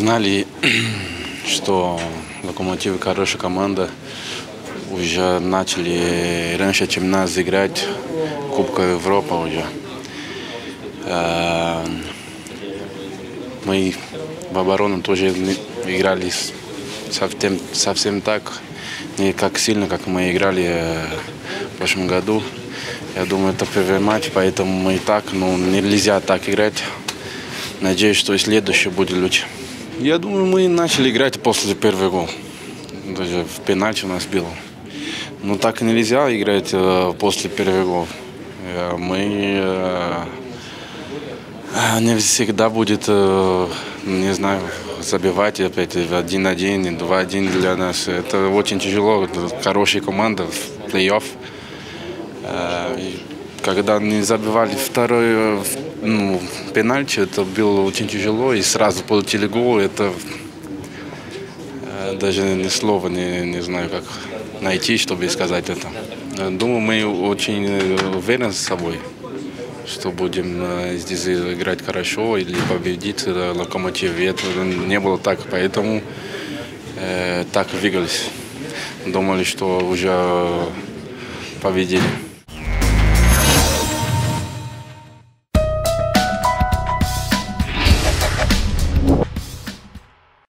знали, что Локомотив хорошая команда. Уже начали раньше, чем нас, играть Кубка Европы уже. Мы в оборону тоже играли совсем так, не как сильно, как мы играли в прошлом году. Я думаю, это первый матч, поэтому мы и так, но нельзя так играть. Надеюсь, что и следующий будет лучше. Я думаю, мы начали играть после первого гола. Даже в пенальти у нас было. Но так нельзя играть после первого гола. Мы не всегда будет, не знаю, забивать опять 1-1, 2-1 для нас. Это очень тяжело. Это хорошая команда в плей-офф. Когда не забивали второй пенальти, это было очень тяжело. И сразу получили гол. Это даже ни слова не знаю, как найти, чтобы сказать это. Думаю, мы очень уверены с собой, что будем здесь играть хорошо или победить Локомотив. И это не было так, поэтому так двигались. Думали, что уже победили.